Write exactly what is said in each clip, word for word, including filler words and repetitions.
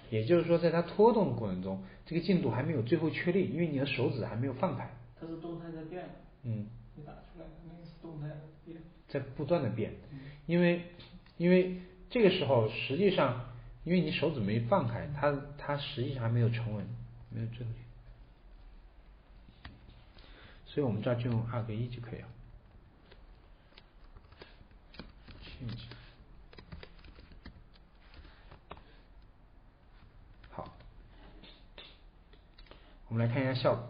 也就是说在它拖动的过程中，这个进度还没有最后确立，因为你的手指还没有放开。 它是动态在变。 嗯。 你打出来的那个是动态的变。 在不断的变， 嗯、 因为因为这个时候实际上，因为你手指没放开，它它实际上还没有成稳，没有正确，所以我们这儿就用二个一就可以了。change。好，我们来看一下效果。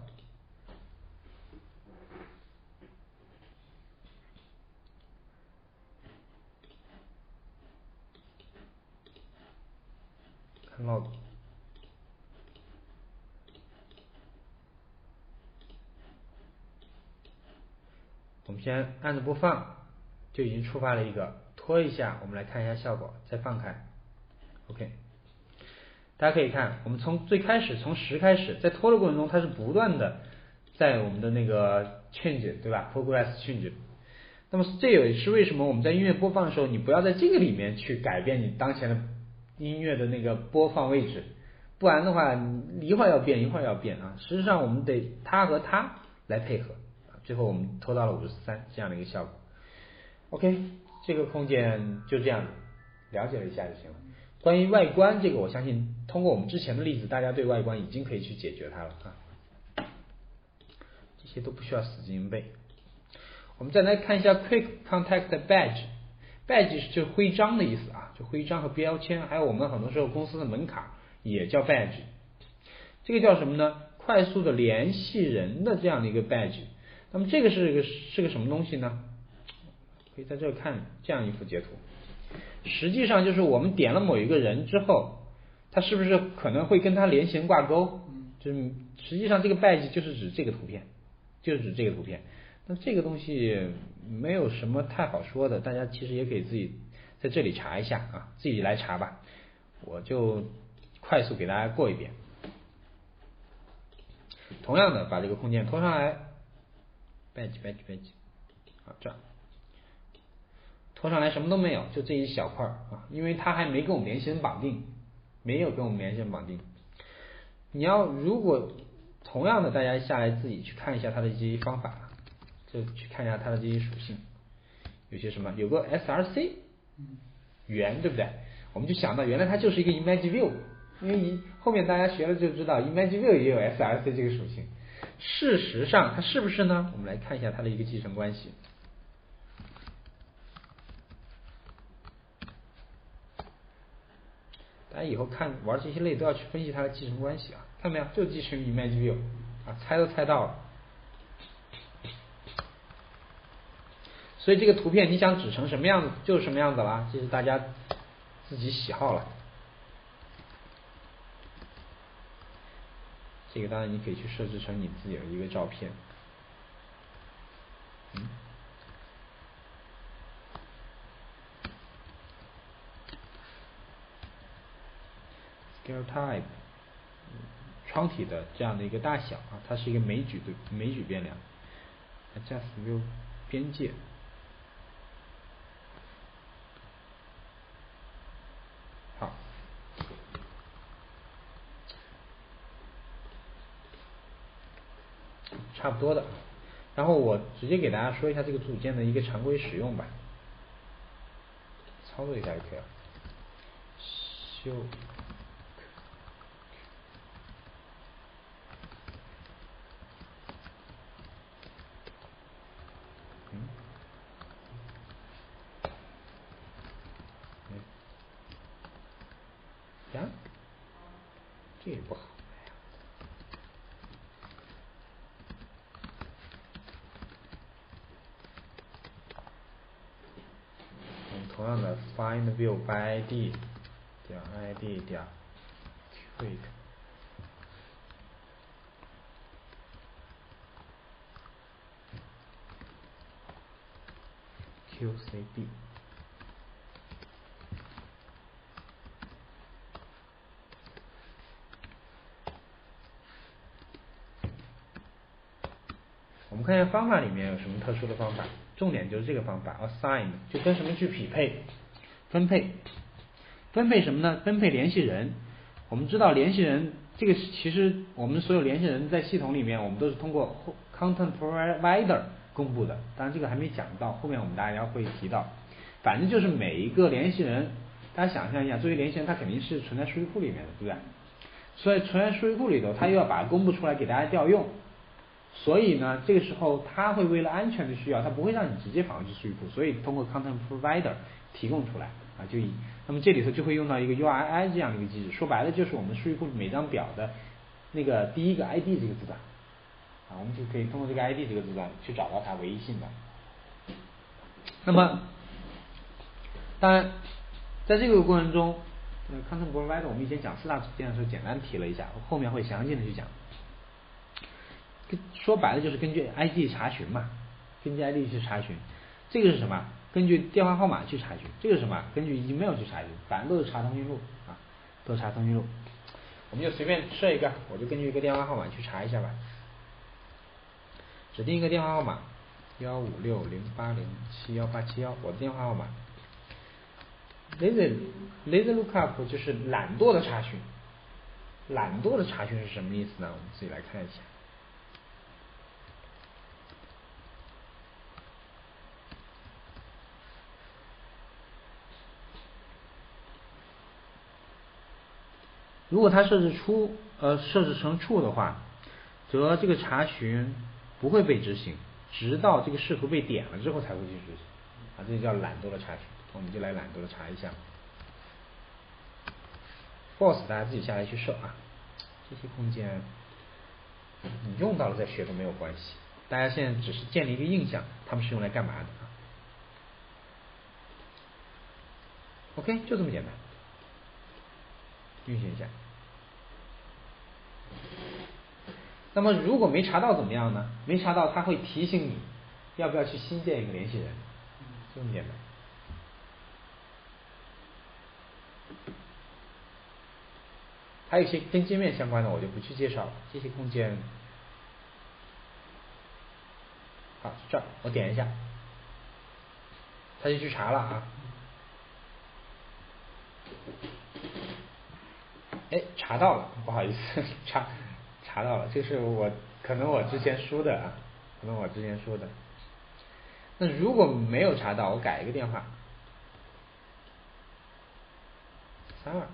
看 log。我们先按着播放，就已经触发了一个，拖一下，我们来看一下效果，再放开 ，OK。大家可以看，我们从最开始从十开始，在拖的过程中，它是不断的在我们的那个 change 对吧 ，progress change。那么这也是为什么我们在音乐播放的时候，你不要在这个里面去改变你当前的音乐的那个播放位置，不然的话，你一会儿要变，一会儿要变啊。实际上我们得它和它来配合，最后我们拖到了五十三这样的一个效果。OK， 这个空间就这样子，了解了一下就行了。关于外观这个，我相信通过我们之前的例子，大家对外观已经可以去解决它了啊。这些都不需要死记硬背。我们再来看一下 Quick Contact Badge，Badge 就是徽章的意思啊，就徽章和标签，还有我们很多时候公司的门卡也叫 Badge。这个叫什么呢？快速的联系人的这样的一个 Badge。那么这个是个是个什么东西呢？可以在这看这样一幅截图。实际上就是我们点了某一个人之后，他是不是可能会跟他连线挂钩？就是实际上这个 badge 就是指这个图片，就是指这个图片。那这个东西没有什么太好说的，大家其实也可以自己在这里查一下啊，自己来查吧。我就快速给大家过一遍。同样的，把这个空间拖上来 ，badge badge badge， 好，这样。拖上来什么都没有，就这一小块啊，因为它还没跟我们连线绑定，没有跟我们连线绑定。你要如果同样的，大家下来自己去看一下它的这些方法，就去看一下它的这些属性，有些什么，有个 S R C 圆，对不对？我们就想到原来它就是一个 Image View， 因为后面大家学了就知道 Image View 也有 S R C 这个属性。事实上它是不是呢？我们来看一下它的一个继承关系。大家以后看玩这些类都要去分析它的继承关系啊，看到没有？就继承于 Image View 啊，猜都猜到了。所以这个图片你想指成什么样子就是什么样子了，这是大家自己喜好了。这个当然你可以去设置成你自己的一个照片。嗯。Scale type， 窗体的这样的一个大小啊，它是一个枚举的枚举变量。Adjust view 边界。好，差不多的。然后我直接给大家说一下这个组件的一个常规使用吧，操作一下就可以了。修。嗯。呀，这也不好。同样的 find view by I D 点 I D 点 quick Q C D。 我们看一下方法里面有什么特殊的方法，重点就是这个方法 assign， 就跟什么去匹配，分配，分配什么呢？分配联系人。 我们知道联系人这个其实我们所有联系人在系统里面，我们都是通过 content provider 公布的，当然这个还没讲到，后面我们大家会提到。反正就是每一个联系人，大家想象一下，作为联系人，他肯定是存在数据库里面的，对不对？所以存在数据库里头，他又要把它公布出来给大家调用。所以呢，这个时候他会为了安全的需要，他不会让你直接访问至数据库，所以通过 content provider 提供出来啊，就以那么这里头就会用到一个 U R I 这样的一个机制，说白了就是我们数据库每张表的那个第一个 I D 这个字段啊，我们就可以通过这个 I D 这个字段去找到它唯一性的。那么当然在这个过程中，呃 content provider 我们以前讲四大组件的时候简单提了一下，我后面会详细的去讲。说白了就是根据 I D 查询嘛，根据 I D 去查询，这个是什么？根据电话号码去查询，这个是什么？根据 email 去查询，反正都是查通讯录啊，都是查通讯录。我们就随便设一个，我就根据一个电话号码去查一下吧。指定一个电话号码幺五六零八零七幺八七幺，我的电话号码。lazy lazy lookup 就是懒惰的查询，懒惰的查询是什么意思呢？我们自己来看一下。如果它设置出呃设置成 true 的话，则这个查询不会被执行，直到这个视图被点了之后才会去执行啊，这就叫懒惰的查询。我们就来懒惰的查一下 false 大家自己下来去设啊，这些空间你用到了再学都没有关系，大家现在只是建立一个印象，他们是用来干嘛的啊 OK 就这么简单，运行一下。那么如果没查到怎么样呢？没查到，它会提醒你要不要去新建一个联系人，就这么简单。还有一些跟界面相关的我就不去介绍了，这些空间。好，这儿我点一下，他就去查了啊。哎，查到了，不好意思，查查到了，这是我可能我之前输的啊，可能我之前输的。那如果没有查到，我改一个电话，三二。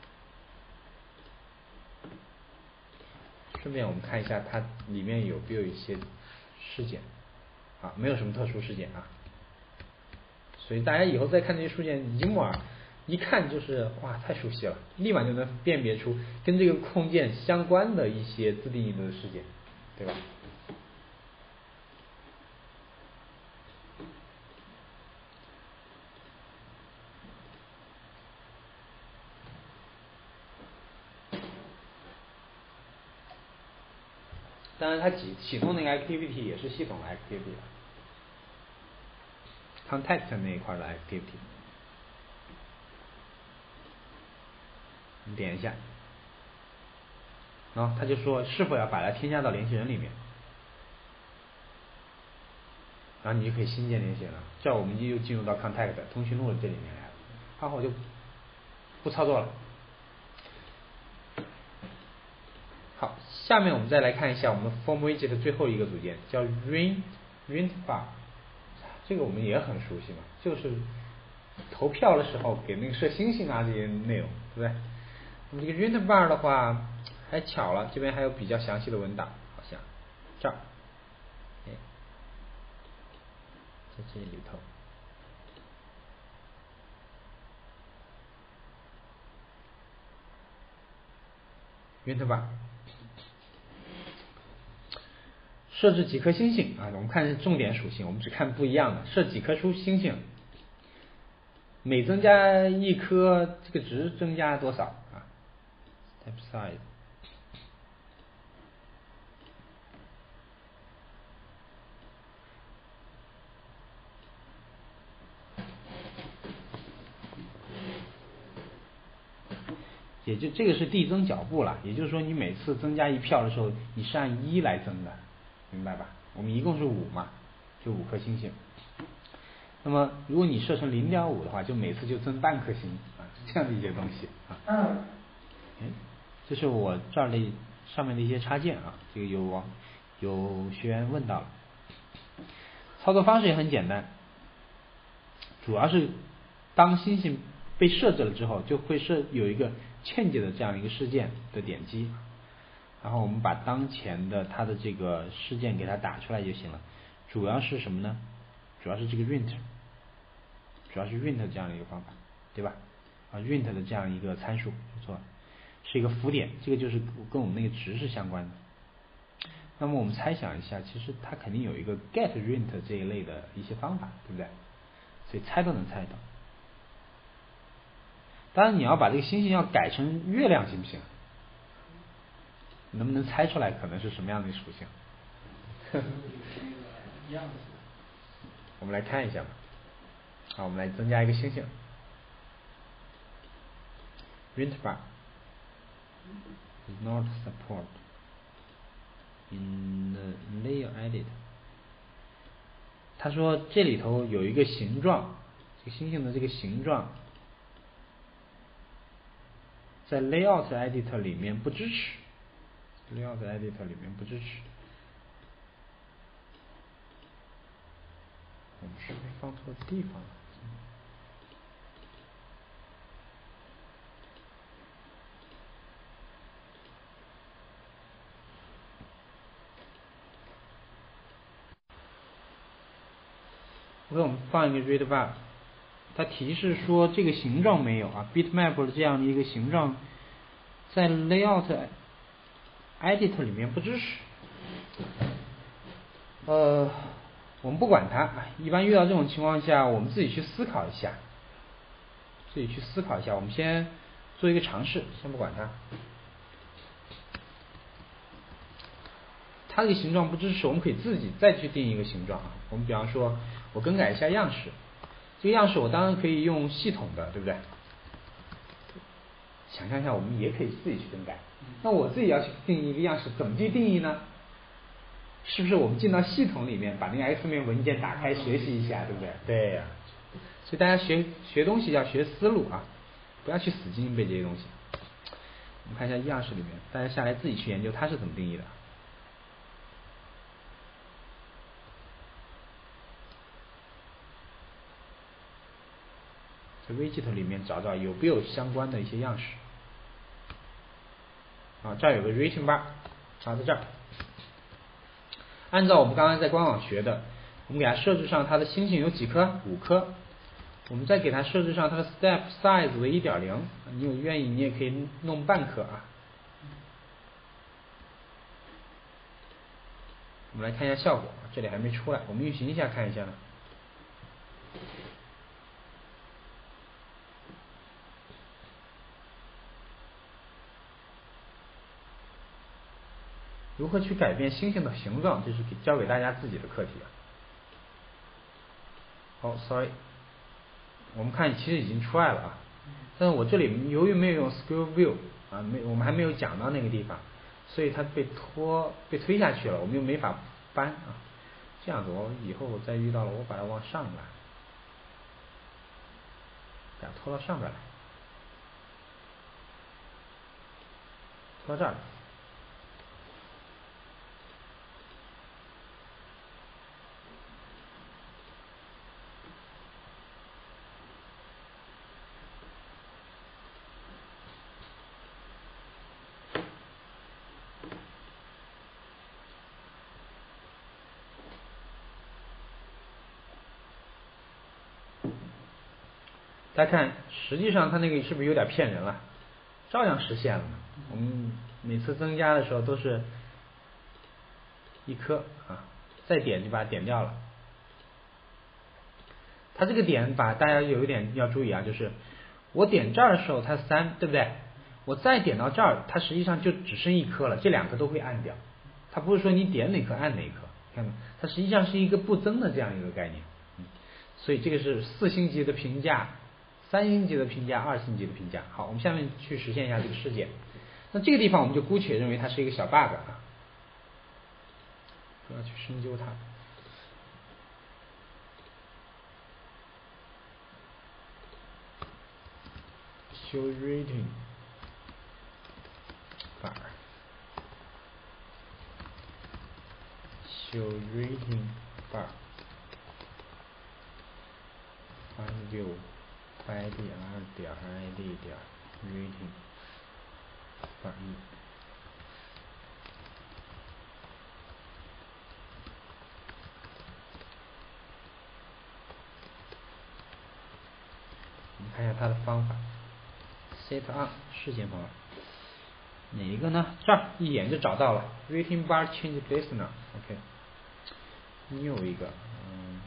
顺便我们看一下它里面有没有一些事件，啊，没有什么特殊事件啊。所以大家以后再看这些事件，一目啊一看就是哇太熟悉了，立马就能辨别出跟这个控件相关的一些自定义的事件，对吧？当然它启启动那个 activity 也是系统的 activity， contact 那一块的 activity。你点一下，然后他就说是否要把它添加到联系人里面，然后你就可以新建联系人了。这样我们又进入到 contact 通讯录这里面来了。好，我就不操作了。好，下面我们再来看一下我们 form widget 的最后一个组件，叫 rent rent bar。这个我们也很熟悉嘛，就是投票的时候给那个设星星啊这些内容，对不对？那么这个 rent bar 的话，还巧了，这边还有比较详细的文档，好像这儿，哎，在这里头。rent bar。设置几颗星星啊？我们看重点属性，我们只看不一样的。设几颗出星星，每增加一颗，这个值增加多少啊 ？Type size。也就这个是递增脚步了，也就是说你每次增加一票的时候，你是按一来增的，明白吧？我们一共是五嘛，就五颗星星。那么如果你设成零点五的话，就每次就增半颗星啊，这样的一些东西啊。 哎，这是我这儿的上面的一些插件啊，这个有网有学员问到了，操作方式也很简单，主要是当星星被设置了之后，就会设有一个 change 的这样一个事件的点击，然后我们把当前的它的这个事件给它打出来就行了。主要是什么呢？主要是这个 rint， 主要是 rint 这样的一个方法，对吧？啊 rint 的这样一个参数，没错，是一个浮点，这个就是跟我们那个值是相关的。那么我们猜想一下，其实它肯定有一个 get rint 这一类的一些方法，对不对？所以猜都能猜到。当然你要把这个星星要改成月亮行不行？能不能猜出来可能是什么样的属性？我们来看一下吧。好，我们来增加一个星星 rint bar is not support in the layer edit。 他说这里头有一个形状，这个星星的这个形状在 layout editor 里面不支持， layout editor 里面不支持。我们是不是放错地方了？OK， 我们放一个 read bar， 它提示说这个形状没有啊 ，bitmap 的这样的一个形状在 layout editor 里面不支持。呃，我们不管它，一般遇到这种情况下，我们自己去思考一下，自己去思考一下。我们先做一个尝试，先不管它。它这个形状不支持，我们可以自己再去定一个形状啊。我们比方说，我更改一下样式，这个样式我当然可以用系统的，对不对？想象一下，我们也可以自己去更改。那我自己要去定义一个样式，怎么去定义呢？是不是我们进到系统里面，把那个 X 面文件打开学习一下，对不对？对呀、啊。所以大家学学东西要学思路啊，不要去死记硬背这些东西。我们看一下样式里面，大家下来自己去研究它是怎么定义的。在 widget 里面找找有没有相关的一些样式。啊，这儿有个 rating bar， 插在这儿。按照我们刚才在官网学的，我们给它设置上它的星星有几颗？五颗。我们再给它设置上它的 step size 为 一点零， 你有愿意你也可以弄半颗啊。我们来看一下效果，这里还没出来，我们运行一下看一下呢。如何去改变星星的形状，这是交给大家自己的课题啊。好 ，sorry， 我们看其实已经出来了啊，但是我这里由于没有用 scroll view 啊，没我们还没有讲到那个地方，所以它被拖被推下去了，我们又没法搬啊。这样子，我以后我再遇到了，我把它往上拉，把它拖到上边来，拖到这儿来。大家看，实际上它那个是不是有点骗人了？照样实现了。我们每次增加的时候都是一颗啊，再点就把它点掉了。它这个点把大家有一点要注意啊，就是我点这儿的时候它三，对不对？我再点到这儿，它实际上就只剩一颗了，这两颗都会按掉。它不是说你点哪颗按哪颗，看到？它实际上是一个不增的这样一个概念。嗯，所以这个是四星级的评价。三星级的评价，二星级的评价。好，我们下面去实现一下这个事件。那这个地方我们就姑且认为它是一个小 bug 啊，不要去深究它。show rating 就 reading bar find view id 二点 id 点 reading bar 一。我们看一下它的方法 ，set on 事件方法，哪一个呢？这儿一眼就找到了 ，reading bar change listener，OK，new 一个，嗯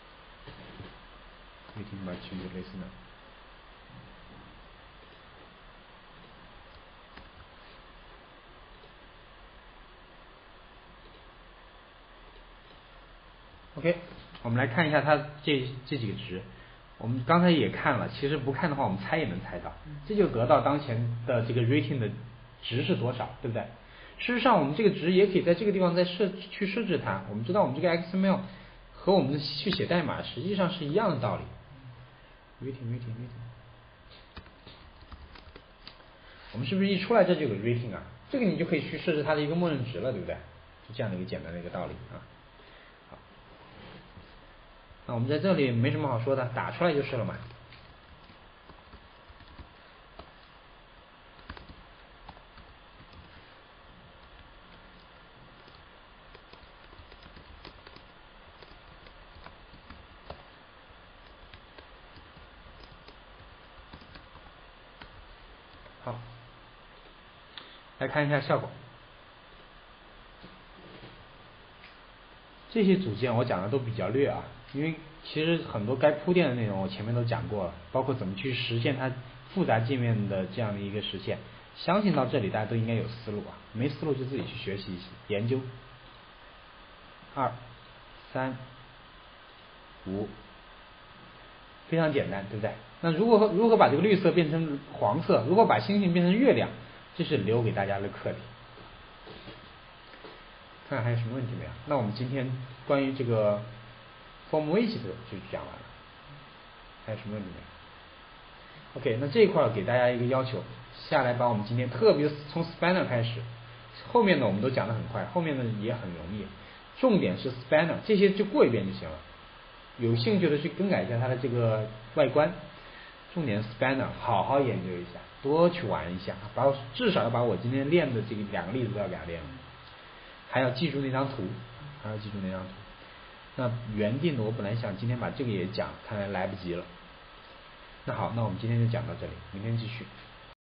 ，reading bar change listener。OK， 我们来看一下它这这几个值。我们刚才也看了，其实不看的话，我们猜也能猜到，这就得到当前的这个 rating 的值是多少，对不对？事实上，我们这个值也可以在这个地方再设去设置它。我们知道，我们这个 X M L 和我们去写代码实际上是一样的道理。rating rating rating， 我们是不是一出来这就有个 rating 啊？这个你就可以去设置它的一个默认值了，对不对？是这样的一个简单的一个道理啊。那我们在这里没什么好说的，打出来就是了嘛。好，来看一下效果。这些组件我讲的都比较略啊，因为其实很多该铺垫的内容我前面都讲过了，包括怎么去实现它复杂界面的这样的一个实现。相信到这里大家都应该有思路啊，没思路就自己去学习研究。二、三、五，非常简单，对不对？那如何如何把这个绿色变成黄色？如何把星星变成月亮？这是留给大家的课题。看看还有什么问题没有？那我们今天关于这个 form widget 就讲完了，还有什么问题没有 ？OK， 那这一块给大家一个要求，下来把我们今天特别从 spanner 开始，后面的我们都讲得很快，后面的也很容易，重点是 spanner， 这些就过一遍就行了。有兴趣的去更改一下它的这个外观，重点 spanner 好好研究一下，多去玩一下，把我至少要把我今天练的这个两个例子都要给它练了。还要记住那张图，还要记住那张图。那原定的我本来想今天把这个也讲，看来来不及了。那好，那我们今天就讲到这里，明天继续。